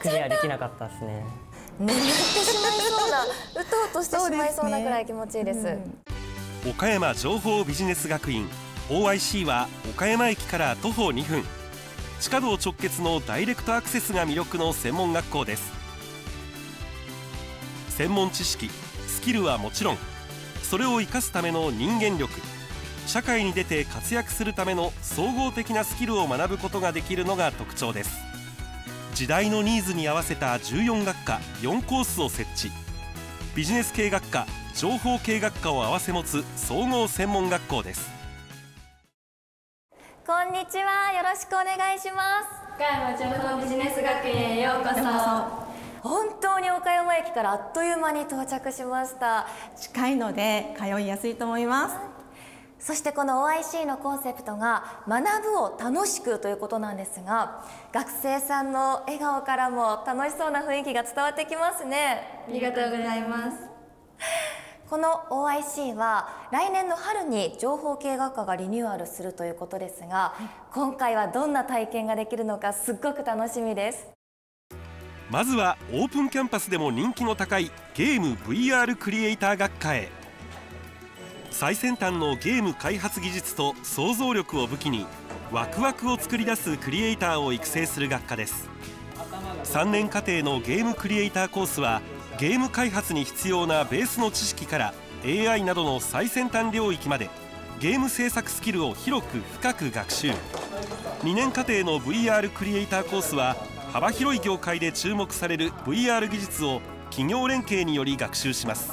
クリアできなかったですね。 眠ってしまいそうな、うとうとしてしまいそうなくらい気持ちいいです。 岡山情報ビジネス学院 OIC は岡山駅から徒歩2分、地下道直結のダイレクトアクセスが魅力の専門学校です。専門知識、スキルはもちろん、それを生かすための人間力、社会に出て活躍するための総合的なスキルを学ぶことができるのが特徴です。時代のニーズに合わせた14学科4コースを設置。ビジネス系学科、情報系学科を併せ持つ総合専門学校です。 こんにちは、よろしくお願いします。 岡山情報ビジネス学院へようこそ。 本当に岡山駅からあっという間に到着しました。 近いので通いやすいと思います。 そしてこの OIC のコンセプトが学ぶを楽しくということなんですが、学生さんの笑顔からも楽しそうな雰囲気が伝わってきますね。 ありがとうございます。 この OIC は来年の春に情報系学科がリニューアルするということですが、今回はどんな体験ができるのかすっごく楽しみです。 まずはオープンキャンパスでも人気の高いゲーム VR クリエイター学科へ。最先端のゲーム開発技術と想像力を武器にワクワクを作り出すクリエイターを育成する学科です。3年課程のゲームクリエイターコースはゲーム開発に必要なベースの知識から AI などの最先端領域までゲーム制作スキルを広く深く学習。2年課程の VR クリエイターコースは幅広い業界で注目される VR 技術を企業連携により学習します。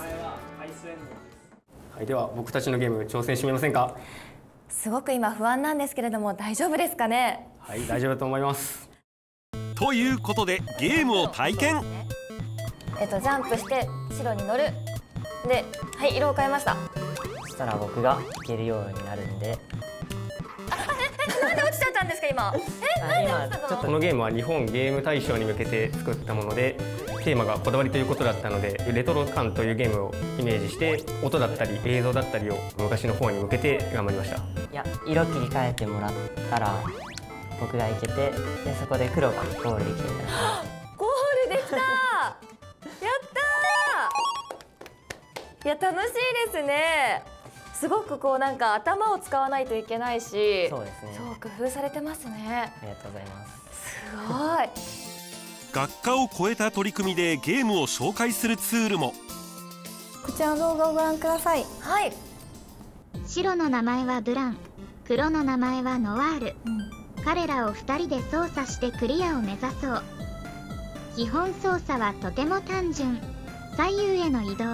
はい、では僕たちのゲーム挑戦してみませんか。 すごく今不安なんですけれども大丈夫ですかね。 はい、大丈夫だと思います。 ということでゲームを体験。 ジャンプして白に乗るで、はい、色を変えました。 そしたら僕がいけるようになるんで。 なんで落ちちゃったんですか今。なんで落ちたの。 このゲームは日本ゲーム大賞に向けて作ったもので、テーマがこだわりということだったので、レトロ感というゲームをイメージして音だったり映像だったりを昔の方に向けて頑張りました。 いや、色切り替えてもらったら僕がいけて、でそこで黒がゴールできる。 ゴールできた。やったー。いや楽しいですね。すごくこうなんか頭を使わないといけないし、 そうですね。 そう工夫されてますね。 ありがとうございます。 すごい。 学科を超えた取り組みでゲームを紹介するツールも。 こちらの動画をご覧ください。 はい。 白の名前はブラン、黒の名前はノワール。彼らを2人で操作してクリアを目指そう。基本操作はとても単純。左右への移動、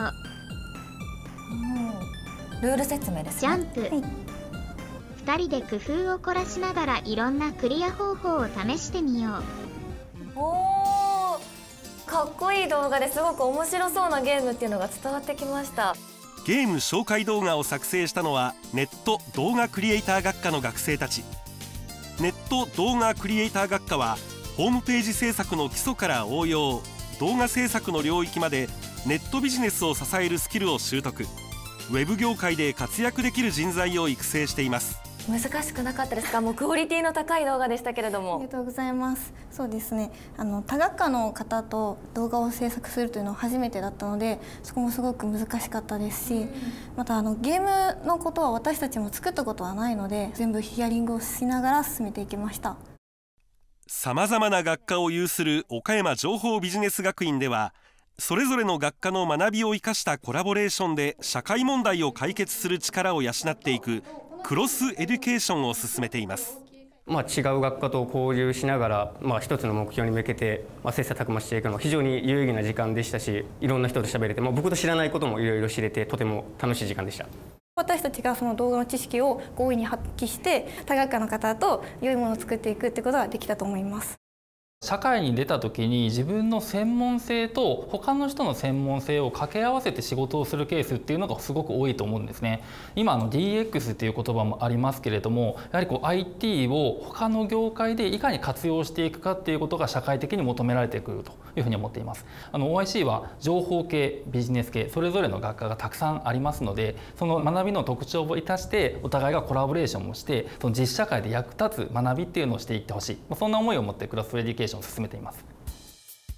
ルール説明ですね。 ジャンプ、2人で工夫を凝らしながらいろんなクリア方法を試してみよう。 おー、かっこいい動画ですごく面白そうなゲームっていうのが伝わってきました。 ゲーム紹介動画を作成したのはネット動画クリエイター学科の学生たち。ネット動画クリエイター学科はホームページ制作の基礎から応用、動画制作の領域までネットビジネスを支えるスキルを習得、ウェブ業界で活躍できる人材を育成しています。 難しくなかったですか。もうクオリティの高い動画でしたけれども。 ありがとうございます。そうですね。他学科の方と動画を制作するというのは初めてだったので、そこもすごく難しかったですし、またゲームのことは私たちも作ったことはないので、全部ヒアリングをしながら進めていきました。 さまざまな学科を有する岡山情報ビジネス学院では、それぞれの学科の学びを生かしたコラボレーションで社会問題を解決する力を養っていくクロスエデュケーションを進めています。 違う学科と交流しながら、一つの目標に向けて、切磋琢磨していくのは非常に有意義な時間でしたし、いろんな人と喋れて、僕と知らないこともいろいろ知れて、とても楽しい時間でした。 私たちがその動画の知識を強引に発揮して他学科の方と良いものを作っていくってことができたと思います。 社会に出た時に自分の専門性と他の人の専門性を掛け合わせて仕事をするケースっていうのがすごく多いと思うんですね。今DX っていう言葉もありますけれども、やはりIT を他の業界でいかに活用していくかっていうことが社会的に求められてくるというふうに思っています。OIC は情報系、ビジネス系それぞれの学科がたくさんありますので、その学びの特徴を生かしてお互いがコラボレーションをして、その実社会で役立つ学びっていうのをしていってほしい、そんな思いを持ってクロスエデュケーションを進めています。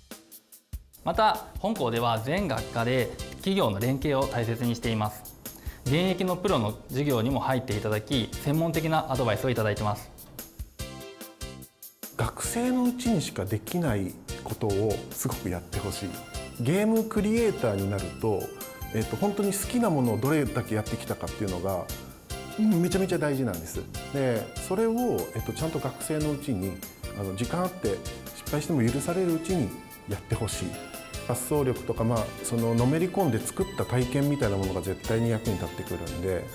また本校では全学科で企業の連携を大切にしています。現役のプロの授業にも入っていただき、専門的なアドバイスをいただいてます。 学生のうちにしかできないことをすごくやってほしい。ゲームクリエイターになると、本当に好きなものをどれだけやってきたかっていうのがめちゃめちゃ大事なんです。でそれを、ちゃんと学生のうちに時間あって失敗しても許されるうちにやってほしい。発想力とか、そののめり込んで作った体験みたいなものが絶対に役に立ってくるんで、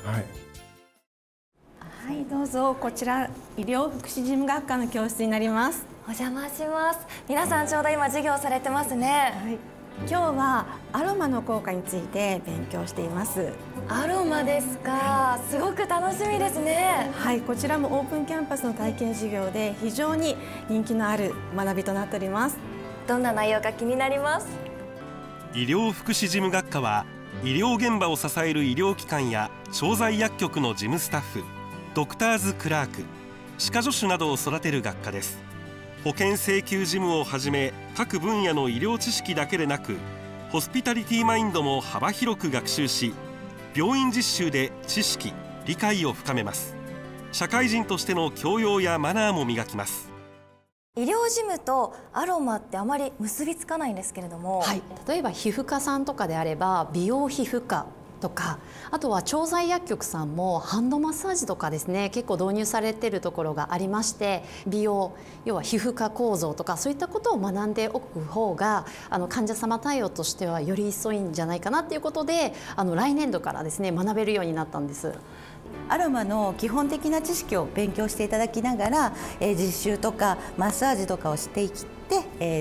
はい、どうぞ。こちら医療福祉事務学科の教室になります。 お邪魔します。皆さんちょうど今授業されてますね。 はい、今日はアロマの効果について勉強しています。 アロマですか。すごく楽しみですね。 はい、こちらもオープンキャンパスの体験授業で非常に人気のある学びとなっております。 どんな内容か気になります。 医療福祉事務学科は医療現場を支える医療機関や調剤薬局の事務スタッフ、ドクターズクラーク、歯科助手などを育てる学科です。保険請求事務をはじめ各分野の医療知識だけでなく、ホスピタリティマインドも幅広く学習し、病院実習で知識・理解を深めます。社会人としての教養やマナーも磨きます。 医療事務とアロマってあまり結びつかないんですけれども、 はい、例えば皮膚科さんとかであれば美容皮膚科とか、あとは調剤薬局さんもハンドマッサージとかですね、結構導入されているところがありまして、美容、要は皮膚科構造とかそういったことを学んでおく方が患者様対応としてはより一層いいんじゃないかなということで、来年度からですね学べるようになったんです。 アロマの基本的な知識を勉強していただきながら、実習とかマッサージとかをしていって、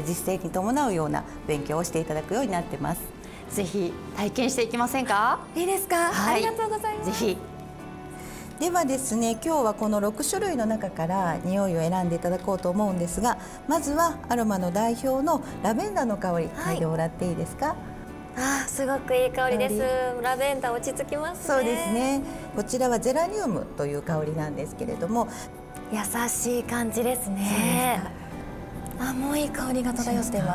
実践に伴うような勉強をしていただくようになってます。 ぜひ体験していきませんか？ いいですか？ はい、 ありがとうございます。 ぜひ。 ではですね、今日はこの6種類の中から匂いを選んでいただこうと思うんですが、まずはアロマの代表のラベンダーの香り、嗅いでもらっていいですか？ すごくいい香りです。ラベンダー落ち着きますね。 そうですね。こちらはゼラニウムという香りなんですけれども、 優しい感じですね。もういい香りが漂っています。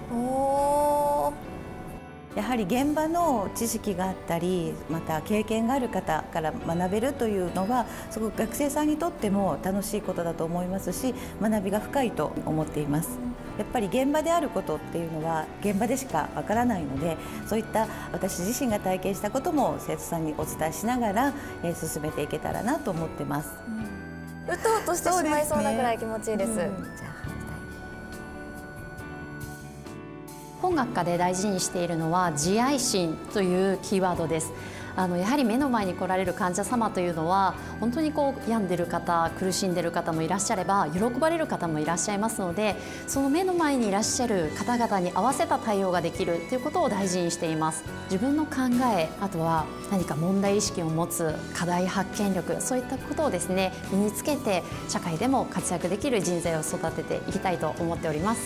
やはり現場の知識があったり、また経験がある方から学べるというのはすごく学生さんにとっても楽しいことだと思いますし、学びが深いと思っています。やっぱり現場であることっていうのは現場でしかわからないので、そういった私自身が体験したことも生徒さんにお伝えしながら、進めていけたらなと思ってます。 うとうとしてしまいそうなくらい気持ちいいです。 本学科で大事にしているのは自愛心というキーワードです。やはり目の前に来られる患者様というのは本当に病んでる方、苦しんでる方もいらっしゃれば喜ばれる方もいらっしゃいますので、その目の前にいらっしゃる方々に合わせた対応ができるということを大事にしています。自分の考え、あとは何か問題意識を持つ課題発見力、そういったことをですね身につけて社会でも活躍できる人材を育てていきたいと思っております。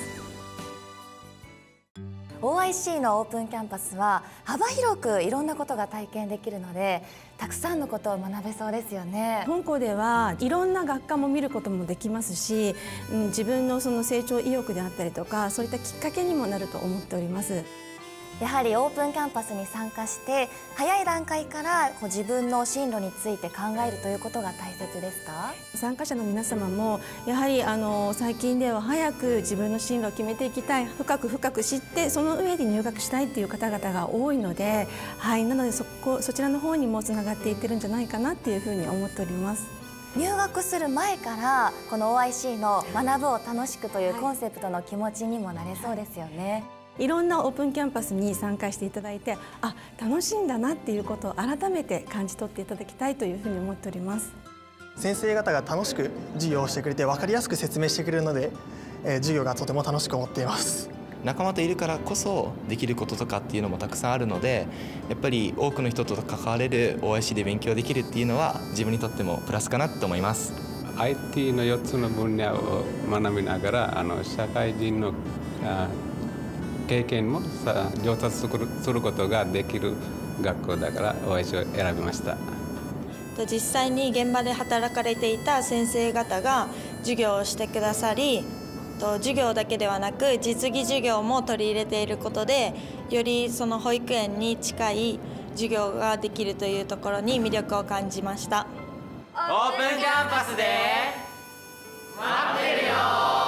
OIC のオープンキャンパスは幅広くいろんなことが体験できるので、たくさんのことを学べそうですよね。 本校ではいろんな学科も見ることもできますし、自分のその成長意欲であったりとか、そういったきっかけにもなると思っております。 やはりオープンキャンパスに参加して早い段階から自分の進路について考えるということが大切ですか？ 参加者の皆様もやはり最近では早く自分の進路を決めていきたい、深く知ってその上で入学したいっていう方々が多いので、はい、なのでそちらの方にもつながっていってるんじゃないかなっていうふうに思っております。 入学する前からこの OIC の学ぶを楽しくというコンセプトの気持ちにもなれそうですよね。 いろんなオープンキャンパスに参加していただいて、楽しいんだなっていうことを改めて感じ取っていただきたいというふうに思っております。 先生方が楽しく授業をしてくれて分かりやすく説明してくれるので、授業がとても楽しく思っています。 仲間といるからこそできることとかっていうのもたくさんあるので、やっぱり多くの人と関われる OIC で勉強できるっていうのは自分にとってもプラスかなと思います。 IT の4つの分野を学びながら社会人の経験も上達することができる学校だから OIC を選びました。 実際に現場で働かれていた先生方が授業をしてくださり、 授業だけではなく実技授業も取り入れていることで、よりその保育園に近い授業ができるというところに魅力を感じました。 オープンキャンパスで待ってるよ。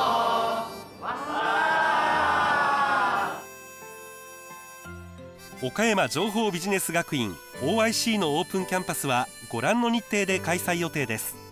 岡山情報ビジネス学院 OIC のオープンキャンパスはご覧の日程で開催予定です。